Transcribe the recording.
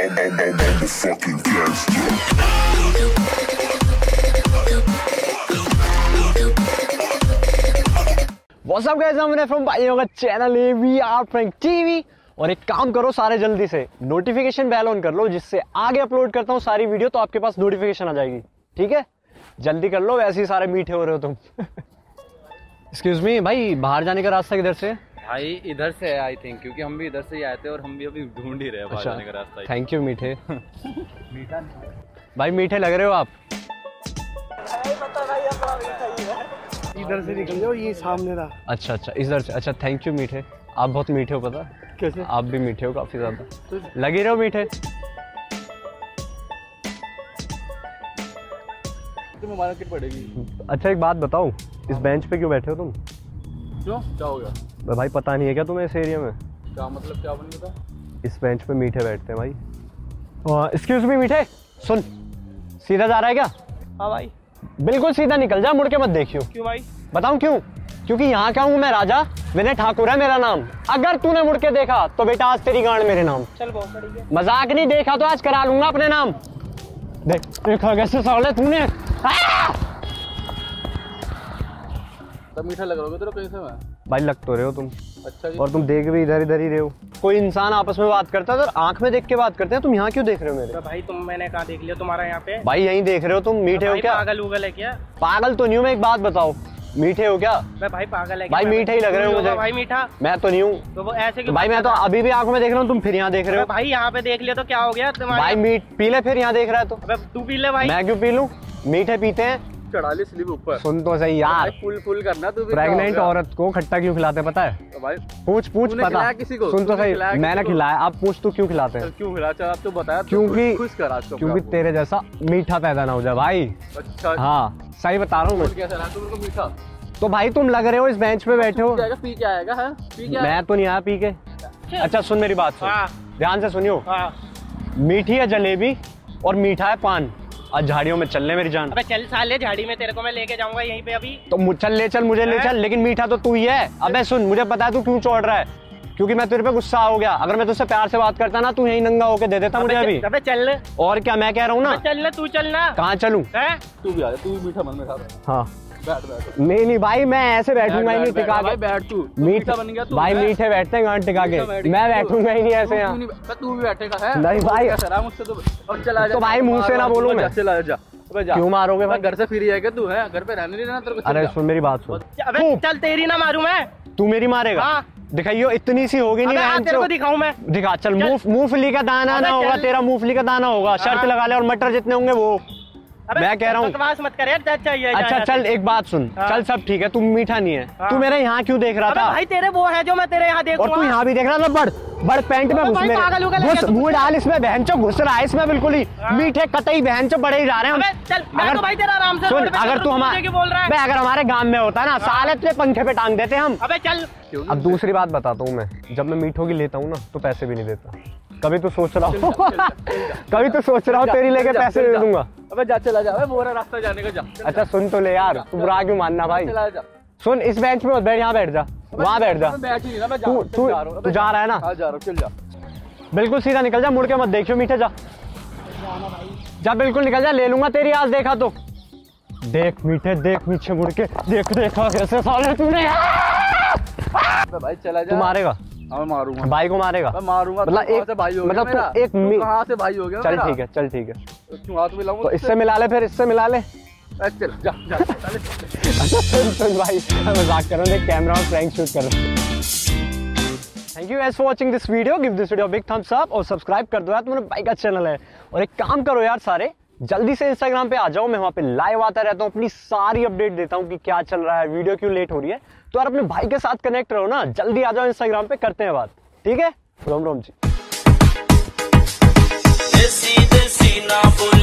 I'm a fucking gangster. What's up guys, I'm from भाइयों का channel है we are prank TV. और एक काम करो सारे जल्दी से नोटिफिकेशन बेल ऑन कर लो, जिससे आगे अपलोड करता हूँ सारी वीडियो तो आपके पास नोटिफिकेशन आ जाएगी। ठीक है, जल्दी कर लो, वैसे ही सारे मीठे हो रहे हो तुम। एक्सक्यूज मी भाई, बाहर जाने का रास्ता किधर से? भाई इधर से है आई थिंक, क्योंकि हम भी इधर से ही आए थे और हम भी अभी ढूंढ ही रहे हैं बाहर जाने का रास्ता। थैंक यू मीठे। मीठा भाई मीठे लग रहे हो आप। इधर से निकल जाओ, ये सामने रहा। अच्छा अच्छा, इधर से। अच्छा थैंक यू मीठे, आप बहुत मीठे हो पता। कैसे? आप भी मीठे हो काफी ज्यादा, लगे रहो मीठे। तुम्हें मार्केट पड़ेगी। अच्छा एक बात बताओ, इस बेंच पे क्यों बैठे हो तुम? क्यों, क्या हो गया? भाई पता नहीं है क्या तुम्हें इस एरिया में? क्या मतलब, क्या बन गया? इस बेंच पे मीठे बैठते हैं भाई। एक्सक्यूज मी मीठे, सुन, सीधा जा रहा है क्या? हाँ भाई। बिल्कुल सीधा निकल जा, मुड़ के मत देखियो। क्यों भाई? बताऊं क्यों? क्योंकि यहाँ का हूँ मैं राजा, विनय ठाकुर है मेरा नाम। अगर तूने मुड़ के देखा तो बेटा आज तेरी गांड मेरे नाम। चल बहुत बढ़िया। मजाक नहीं, देखा तो आज करा लूंगा अपने नाम। देख देखा कैसे साले तूने। तब मीठा लग रहा होगा तेरे कैसे में? भाई लग तो रहे हो तुम। अच्छा जी। और तुम देख भी इधर इधर ही रहे हो। कोई इंसान आपस में बात करता है तो आंख में देख के बात करते हैं, तुम यहाँ क्यों देख रहे हो मेरे? तो भाई तुम, मैंने कहाँ देख लिया तुम्हारा यहाँ पे? भाई यहीं देख रहे हो तुम। मीठे हो क्या? पागल उगल है क्या? पागल तो नहीं हूँ मैं, एक बात बताओ, मीठे हो क्या? मैं भाई पागल है भाई मीठे ही लग रहे हो मुझे। भाई मीठा मैं तो नहीं हूँ। तो वो ऐसे क्यों? भाई मैं तो अभी भी आंखों में देख रहा हूँ, तुम फिर यहाँ देख रहे हो। भाई यहाँ पे देख लिया तो क्या हो गया तुम्हारा? भाई मीठ पी ले, फिर यहाँ देख रहा है तो। अबे तू पी ले भाई। मैं क्यों पी लूँ? मीठे पीते हैं। चढ़ा ली स्लीप ऊपर। सुन तो सही यार, फुल करना तू भी। प्रेग्नेंट औरत को खट्टा क्यों खिलाते पता है? तो भाई पूछ पता। किसी को? सुन तो सही, मैंने खिलाया, आप पूछ तू क्यों खिलाते हैं? क्यों खिला? चल आप तो बताया। क्योंकि खुश कर आज को, क्योंकि तेरे जैसा मीठा पैदा ना हो जाए भाई। अच्छा हाँ सही बता रहा हूँ मैं। कैसा रहा तुमको मीठा? तो भाई तुम लग रहे हो इस बेंच पे बैठे हो। पी के आएगा है? पी के मैं तो नहीं आया पी के। अच्छा सुन मेरी बात सुन, ध्यान से सुनियो। मीठी है जलेबी और मीठा है पान। आज झाड़ियों में चलने मेरी जान। अबे चल साले, झाड़ी में तेरे को मैं लेके जाऊंगा यहीं पे अभी। तो चल ले चल, मुझे ले चल, लेकिन मीठा तो तू ही है। अबे सुन, मुझे पता है तू क्यों चौड़ रहा है, क्योंकि मैं तेरे पे गुस्सा हो गया। अगर मैं तुझसे प्यार से बात करता ना, तू यहीं नंगा होके दे देता मुझे अभी। अबे चल। और क्या मैं कह रहा हूँ ना, चल ना, तू चल ना। कहाँ चलूं? तू भी आ जा, तू भी मीठा मन में खा। हाँ बैठ। नहीं भाई मैं ऐसे बैठूंगा ही नहीं टिका के। बैठ तू। मीठा बन गया तू। भाई मीठे बैठते हैं गांड टिका के, मैं बैठूंगा ही नहीं ऐसे यहाँ। तू भी बैठेगा है? नहीं भाई मुझसे तो। और चला जा। तो भाई मुंह से ना बोलूं मैं। चला जा। क्यों मारोगे भाई? घर से फिर आएगा तू है? घर पे रहने नहीं देना तेरे को। अरे सुन मेरी बात सुन। अबे चल, तेरी ना मारूं मैं। तू मेरी मारेगा? दिखाइयो, इतनी सी होगी नहीं। तेरे को दिखाऊं मैं? दिखा चल। मूंगफली का दाना ना होगा तेरा, मूंगफली का दाना होगा। शर्त लगा ले, और मटर जितने होंगे वो। मैं कह रहा हूँ बकवास मत कर यार। अच्छा चल एक बात सुन, चल सब ठीक है, तू मीठा नहीं है। तू मेरे यहाँ क्यों देख रहा था? भाई तेरे वो है जो मैं तेरे यहाँ देख रहा हूँ। और तू यहाँ भी देख रहा था। बड़ पैंट में घुस मेरे, मुंह डाल इसमें, बहनचो घुस रहा है इसमें बिल्कुल ही। मीठे कतई बहनचो बड़े ही जा रहे हैं। चल मैं तो भाई तेरा आराम से सुन, अगर तू अगर हमारे गांव में होता ना, साले तुझे पंखे पे टांग देते हम। अबे चल। अब दूसरी बात बताता हूँ मैं, जब मैं मीठों की लेता हूँ ना तो पैसे भी नहीं देता। कभी तो सोच रहा हूँ कभी तो सोच रहा हूँ तेरी लेके पैसे दे दूंगा। अबे जा, चला जा। बोरा रास्ता जाने का जा। अच्छा सुन तो ले यार, तू बुरा क्यों मानना भाई? सुन, इस बेंच पे मत बैठ, यहाँ बैठ जा, वहाँ बैठ जा। तू जा रहा है ना? जा रहा हूँ, चल जा। बिल्कुल सीधा निकल जा, मुड़ के मत देखियो मीठे। जा जा, बिल्कुल निकल जा, ले लूंगा तेरी आज देखा तो। देख मीठे, देख पीछे मुड़ के देख, देखा कैसे साले तूने। भाई चला जा। तू मारेगा? मैं मारूंगा। भाई को मारेगा? मैं मारूंगा। मतलब एक भाई हो गया मतलब मेरा। तू एक कहाँ से भाई हो गया? चल ठीक है, चल ठीक है। क्यों हाथ मिलाऊंगा? तो इससे मिला ले, फिर इससे मिला ले। चल जा। अच्छा सुन भाई, मैं मजाक कर रहा हूँ, कैमरा में प्रैंक शूट कर रहा हूँ। Thank you guys for watching this video. Give this video big thumbs up और सब्सक्राइब कर दो यार, तुम्हारे भाई का चैनल है। और एक काम करो यार सारे, जल्दी से इंस्टाग्राम पे आ जाओ, मैं वहाँ पे लाइव आता रहता हूँ, अपनी सारी अपडेट देता हूँ कि क्या चल रहा है, वीडियो क्यों लेट हो रही है। तो यार अपने भाई के साथ कनेक्ट रहो ना, जल्दी आ जाओ इंस्टाग्राम पे, करते हैं बात। ठीक है, रोम रोम जी।